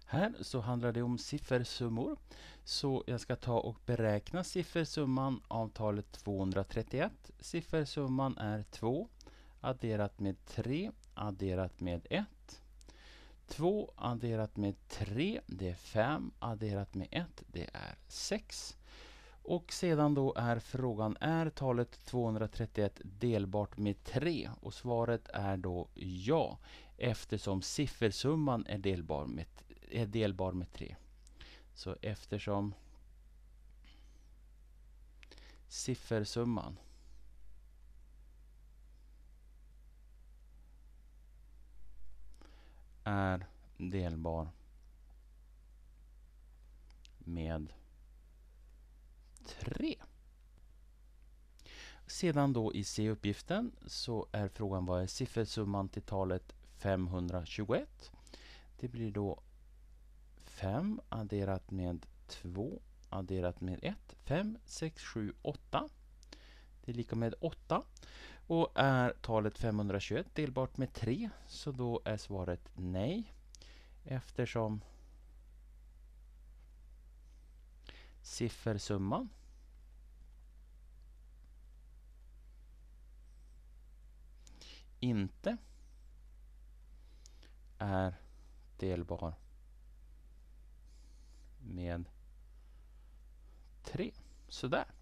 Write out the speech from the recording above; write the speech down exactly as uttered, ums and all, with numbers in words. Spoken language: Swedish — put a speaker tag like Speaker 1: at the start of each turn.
Speaker 1: Här så handlar det om siffersummor. Så jag ska ta och beräkna siffersumman av talet tvåhundratrettioett. Siffersumman är två adderat med tre adderat med ett. två adderat med tre, det är fem. Adderat med ett, det är sex. Och sedan då är frågan, är talet tvåhundratrettioett delbart med tre? Och svaret är då ja, eftersom siffersumman är delbar med, är delbar med tre. Så eftersom siffersumman är delbar med tre. Sedan då i C-uppgiften så är frågan, vad är siffersumman till talet femhundratjugoett? Det blir då fem adderat med två adderat med ett. fem, sex, sju, åtta. Det är lika med åtta. Och är talet femhundratjugoett delbart med tre? Så då är svaret nej. Eftersom siffersumman inte är delbar med tre. Sådär.